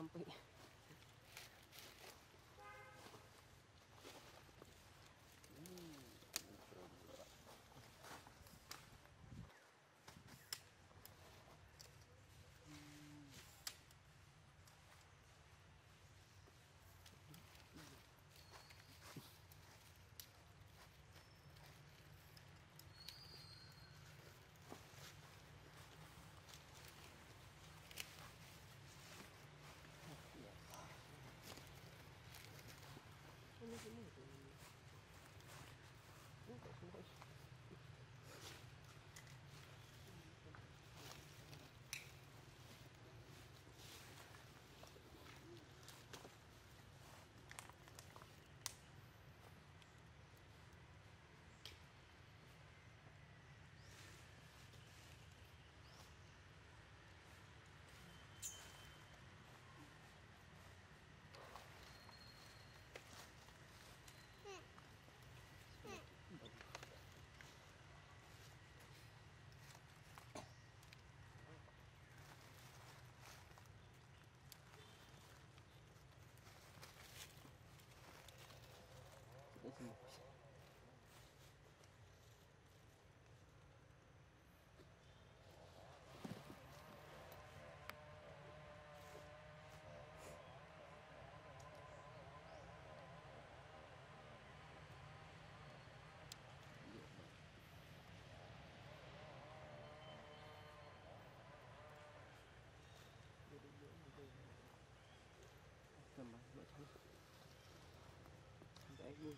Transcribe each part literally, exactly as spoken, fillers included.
bị. Ini semua tu. Ini tak semua. Đây semua. Tambah buat sana. Sampai air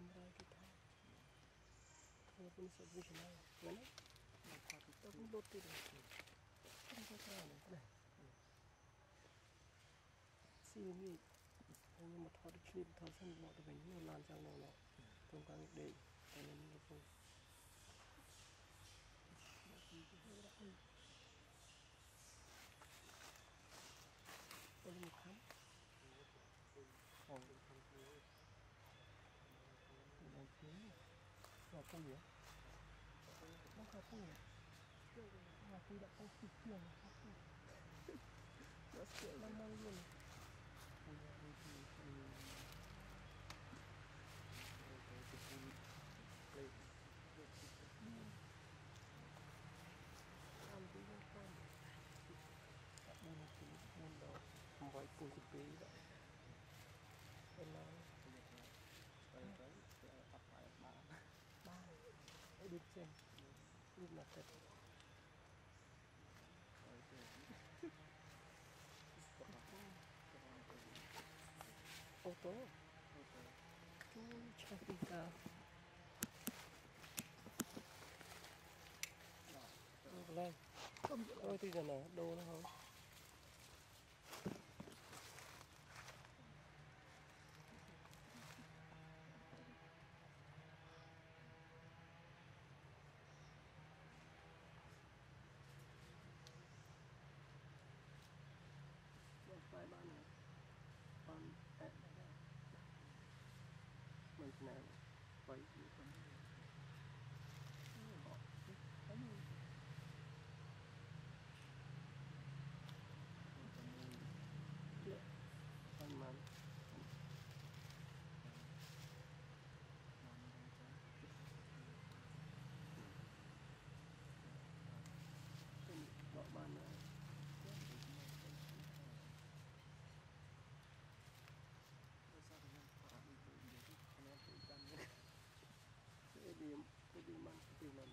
camera kita kalau punya subvision aja mana kita pun load tidak kan kita ada dah sini hanya một thọ được clip thọ sân bỏ được bánh nó lan sang nào nọ trong các nghịch đây cho nên nó không có một khám còn đang kiếm vào công việc nó không công việc mà tôi đã có kịp tiền nó sẽ đang mang luôn ăn tí không con buôn tí buôn đó không phải cùng cái tí đó em nói tới tới tập phải ba ba ấy đi xem lúc nào thật ô tô chú chắc đi cao lên ôi thì giờ nè đồ nó không vài bạn này con ẹn này mình này vậy thì con họ cái gì con mắm bọn bạn này cái điểm cái điểm ăn cái điểm ăn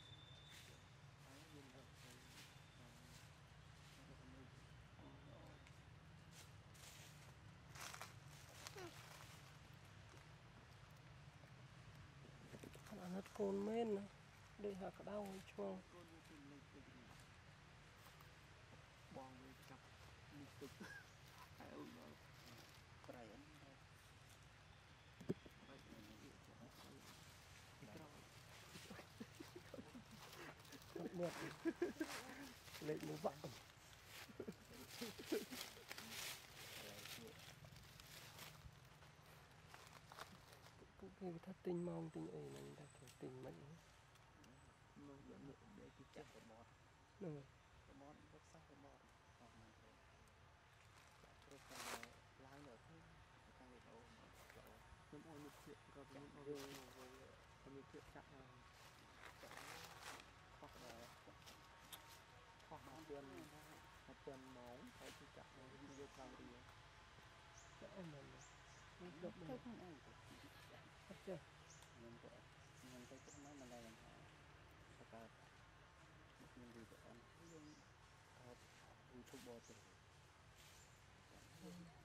ăn hết cồn men đây hạt đau cho bong với chặt đi tục ai ơi nó cái này mượt lệ nó vặn cũng cái thắt tinh mong tinh ấy này ta kiểu tinh mấy nó để để cái chặt cái mọt rồi cái mọt rất sắc cái mọt còn mình phải rồi còn lái nữa thôi cái này đâu nó mỗi một chuyện có cái mỗi rồi có một chuyện chặt rồi hoặc là hoặc là tiền hoặc tiền máu hay chỉ chặt này đi vô trong đi sẽ mình mình được mình thật chưa mình có mình thấy cái máy mà đây là tất cả mình đi được ăn dùng YouTube bot